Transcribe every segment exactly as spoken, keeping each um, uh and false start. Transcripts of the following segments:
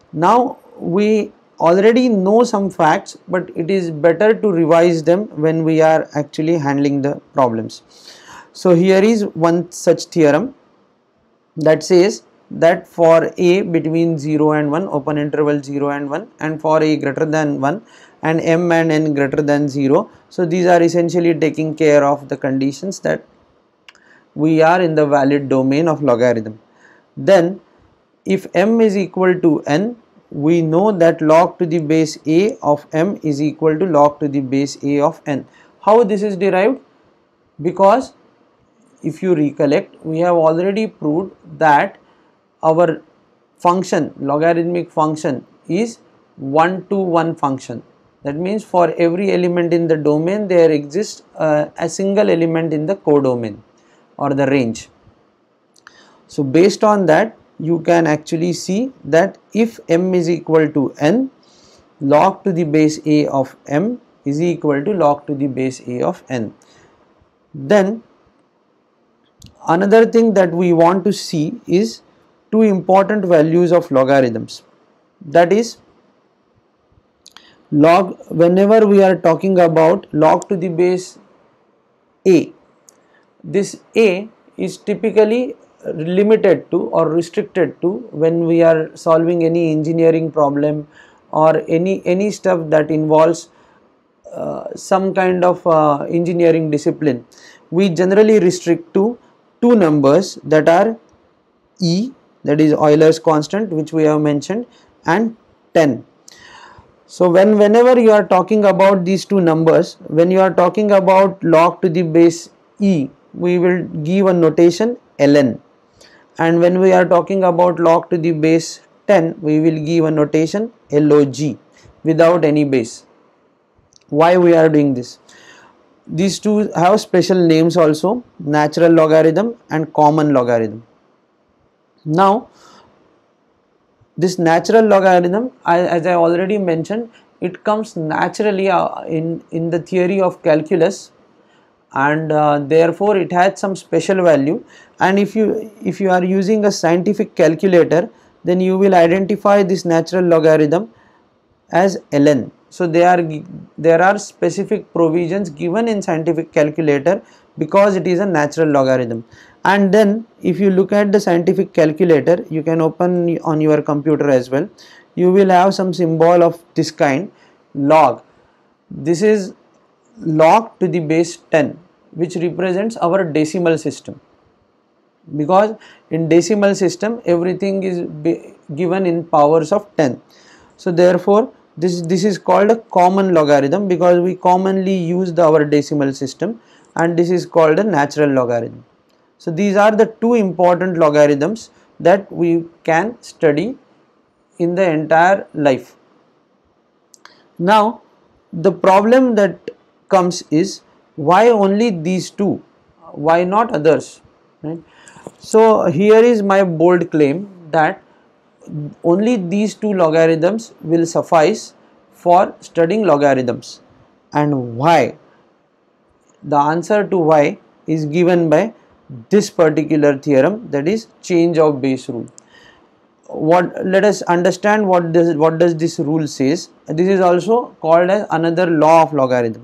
Now we already know some facts, but it is better to revise them when we are actually handling the problems. So here is one such theorem that says that for a between zero and one, open interval zero and one, and for a greater than one and m and n greater than zero, so these are essentially taking care of the conditions that we are in the valid domain of logarithm. Then if m is equal to n, we know that log to the base a of m is equal to log to the base a of n. How this is derived? Because if you recollect, we have already proved that our function, logarithmic function, is one to one function. That means for every element in the domain there exists uh, a single element in the codomain or the range. So based on that, you can actually see that if m is equal to n, log to the base a of m is equal to log to the base a of n. Then another thing that we want to see is two important values of logarithms. That is, log, whenever we are talking about log to the base a, this a is typically limited to or restricted to when we are solving any engineering problem or any any stuff that involves uh, some kind of uh, engineering discipline. We generally restrict to two numbers that are E, that is Euler's constant, which we have mentioned, and ten. So when whenever you are talking about these two numbers, when you are talking about log to the base E, we will give a notation ln, and when we are talking about log to the base ten, we will give a notation log without any base. Why we are doing this? These two have special names also, natural logarithm and common logarithm. Now this natural logarithm, as I already mentioned, it comes naturally in, in the theory of calculus, and uh, therefore it has some special value. And if you if you are using a scientific calculator, then you will identify this natural logarithm as ln. So they are there are specific provisions given in scientific calculator because it is a natural logarithm. And then if you look at the scientific calculator, you can open on your computer as well, you will have some symbol of this kind, log. This is log to the base ten, which represents our decimal system, because in decimal system everything is given in powers of ten. So therefore this this is called a common logarithm because we commonly use the our decimal system, and this is called a natural logarithm. So these are the two important logarithms that we can study in the entire life. Now the problem that comes is, why only these two, why not others, right? So here is my bold claim that only these two logarithms will suffice for studying logarithms. And why? The answer to why is given by this particular theorem, that is change of base rule. What, let us understand what does what does this rule says. This is also called as another law of logarithm.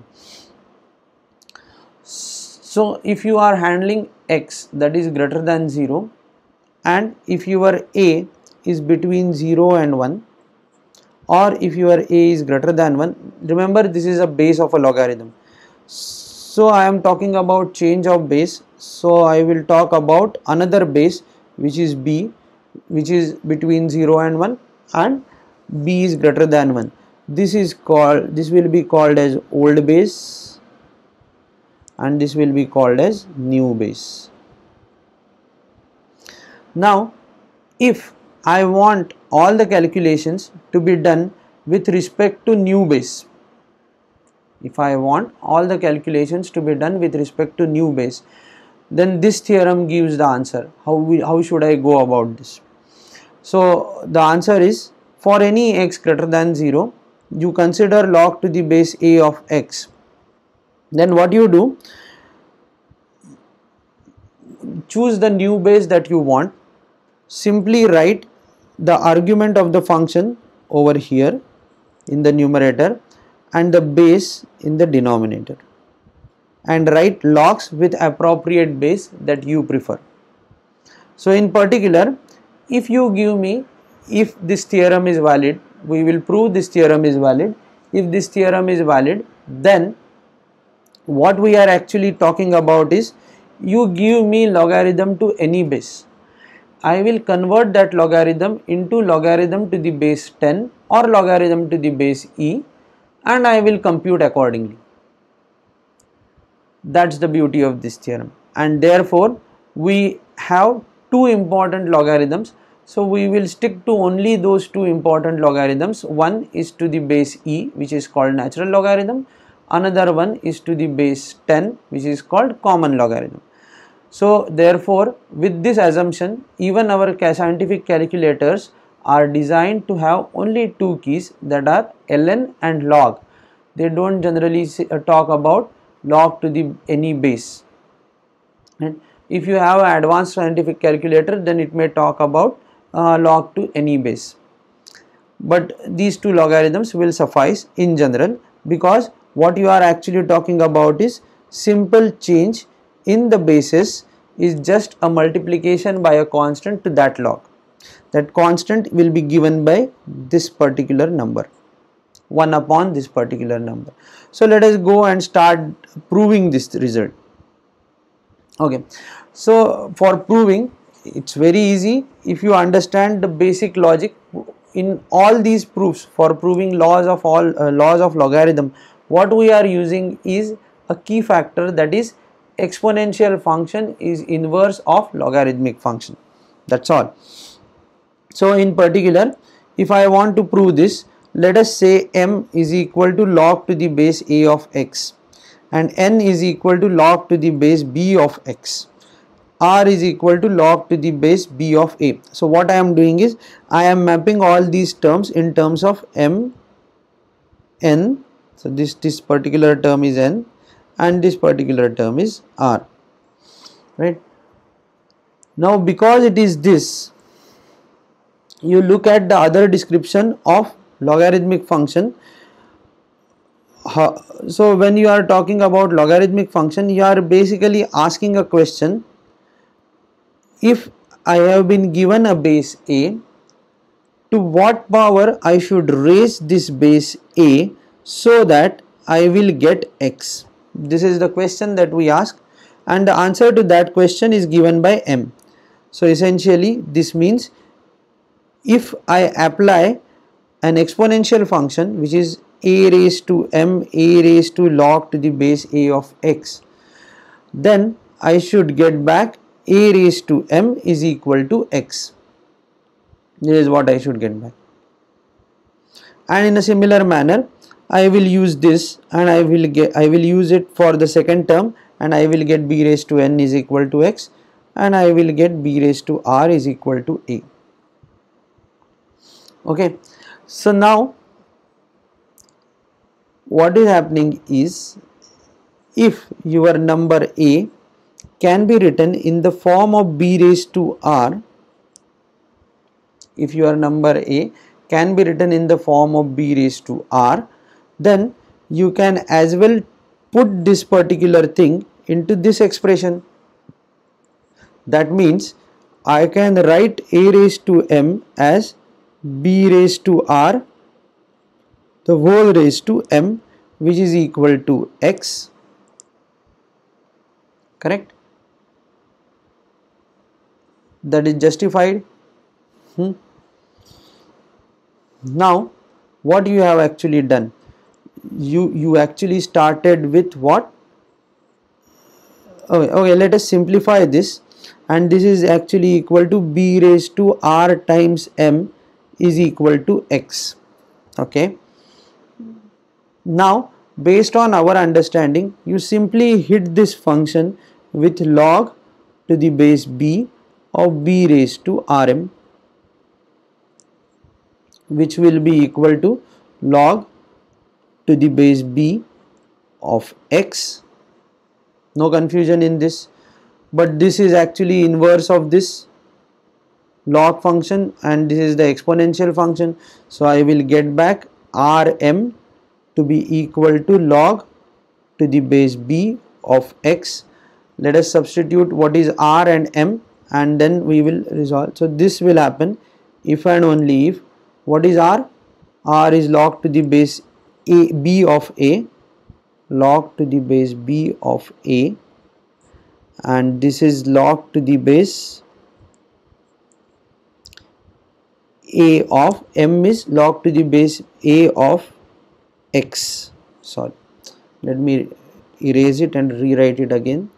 So if you are handling x that is greater than zero, and if your a is between zero and one, or if your a is greater than one, remember this is a base of a logarithm. So I am talking about change of base, so I will talk about another base which is b, which is between zero and one, and b is greater than one. This is called, this will be called as old base, and this will be called as new base. Now if I want all the calculations to be done with respect to new base, if I want all the calculations to be done with respect to new base, then this theorem gives the answer. How we, how should I go about this? So the answer is, for any x greater than zero, you consider log to the base a of x. Then what you do, choose the new base that you want, simply write the argument of the function over here in the numerator and the base in the denominator, and write logs with appropriate base that you prefer. So in particular, if you give me, if this theorem is valid, we will prove this theorem is valid. If this theorem is valid, then what we are actually talking about is, you give me logarithm to any base, I will convert that logarithm into logarithm to the base ten or logarithm to the base e, and I will compute accordingly. That's the beauty of this theorem, and therefore we have two important logarithms. So we will stick to only those two important logarithms. One is to the base e, which is called natural logarithm. Another one is to the base ten, which is called common logarithm. So therefore, with this assumption, even our scientific calculators are designed to have only two keys, that are ln and log. They don't generally say, uh, talk about log to the any base. And if you have an advanced scientific calculator, then it may talk about uh, log to any base. But these two logarithms will suffice in general, because what you are actually talking about is simple change in the basis is just a multiplication by a constant to that log. That constant will be given by this particular number, one upon this particular number. So let us go and start proving this result. Okay, so for proving, it's very easy. If you understand the basic logic in all these proofs, for proving laws of all uh, laws of logarithm, what we are using is a key factor, that is exponential function is inverse of logarithmic function. That's all. So in particular, if I want to prove this, let us say m is equal to log to the base a of x, and n is equal to log to the base b of x, r is equal to log to the base b of a. So what I am doing is, I am mapping all these terms in terms of m, n. So this this particular term is n, and this particular term is r, right? Now because it is this, you look at the other description of logarithmic function. So when you are talking about logarithmic function, you are basically asking a question: if I have been given a base a, to what power I should raise this base a so that I will get x? This is the question that we ask, and the answer to that question is given by m. So essentially this means, if I apply an exponential function which is a raised to m, a raised to log to the base a of x, then I should get back a raised to m is equal to x. This is what I should get back. And in a similar manner, I will use this, and I will get I will use it for the second term, and I will get b raised to n is equal to x, and I will get b raised to r is equal to a. Okay, so now what is happening is, if your number a can be written in the form of b raised to r, if your number a can be written in the form of b raised to r, then you can as well put this particular thing into this expression. That means I can write a raised to m as b raised to r the whole raised to m, which is equal to x. Correct? That is justified. Hmm. Now what you have actually done, you you actually started with what? Okay, okay, let us simplify this, and this is actually equal to b raised to r times m is equal to x. Okay, now based on our understanding, you simply hit this function with log to the base b of b raised to rm, which will be equal to log to the base b of x. No confusion in this, but this is actually inverse of this. log function and this is the exponential function. So I will get back Rm to be equal to log to the base b of x. Let us substitute what is r and m and then we will resolve. So this will happen if and only if what is r? R is log to the base a b of a, log to the base b of a, and this is log to the base a of m is log to the base a of x. Sorry, let me erase it and rewrite it again,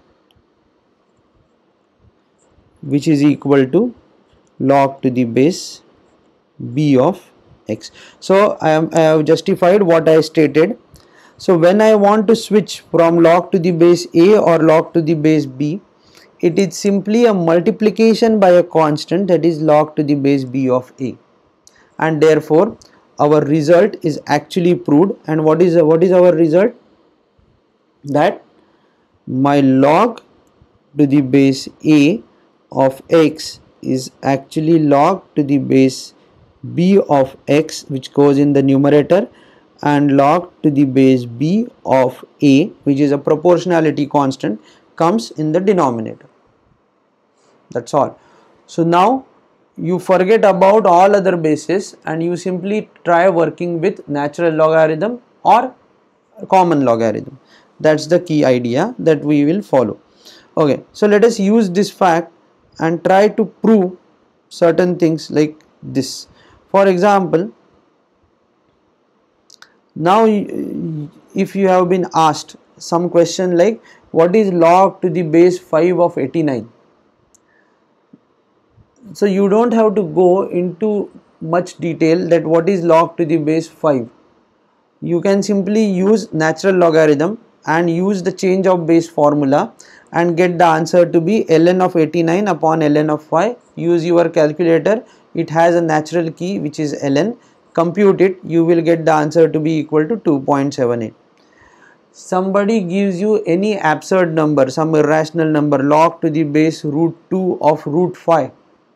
which is equal to log to the base b of x. So I am I have justified what I stated. So when I want to switch from log to the base a or log to the base b, it is simply a multiplication by a constant, that is log to the base b of a, and therefore our result is actually proved. And what is what is our result? That my log to the base a of x is actually log to the base b of x, which goes in the numerator, and log to the base b of a, which is a proportionality constant, comes in the denominator. That's all. So now you forget about all other bases and you simply try working with natural logarithm or common logarithm. That's the key idea that we will follow. Okay, so let us use this fact and try to prove certain things like this. For example, now if you have been asked some question like what is log to the base five of eighty-nine, so you don't have to go into much detail that what is log to the base five. You can simply use natural logarithm and use the change of base formula and get the answer to be ln of eighty-nine upon ln of five. Use your calculator, it has a natural key which is ln. Compute it, you will get the answer to be equal to two point seven eight. Somebody gives you any absurd number, some irrational number, log to the base root two of root five.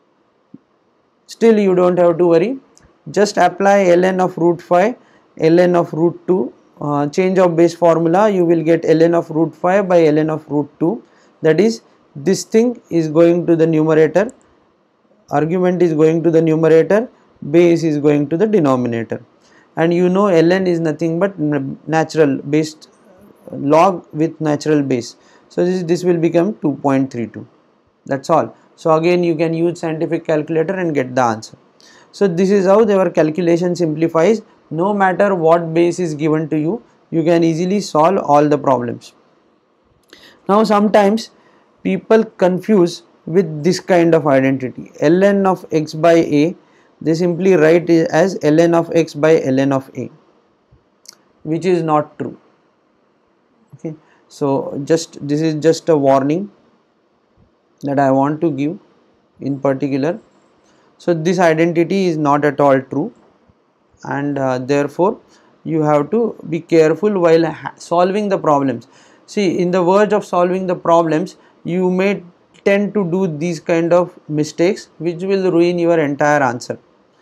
Still you don't have to worry, just apply ln of root five, ln of root two, uh, change of base formula, you will get ln of root five by ln of root two. That is, this thing is going to the numerator, argument is going to the numerator, base is going to the denominator, and you know ln is nothing but natural based log with natural base. So this, this will become two point three two. That's all. So again you can use scientific calculator and get the answer. So this is how our calculation simplifies. No matter what base is given to you, you can easily solve all the problems. Now sometimes people confuse with this kind of identity, ln of x by a, they simply write it as ln of x by ln of a, which is not true. Okay, so just this is just a warning that I want to give in particular. So this identity is not at all true, and uh, therefore you have to be careful while solving the problems. See, in the verge of solving the problems, you may tend to do these kind of mistakes which will ruin your entire answer.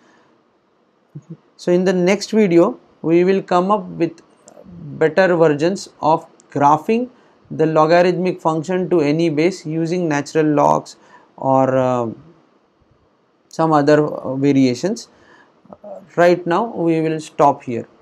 Okay. So in the next video we will come up with better versions of graphing the logarithmic function to any base using natural logs or uh, some other uh, variations. Uh, right now we will stop here.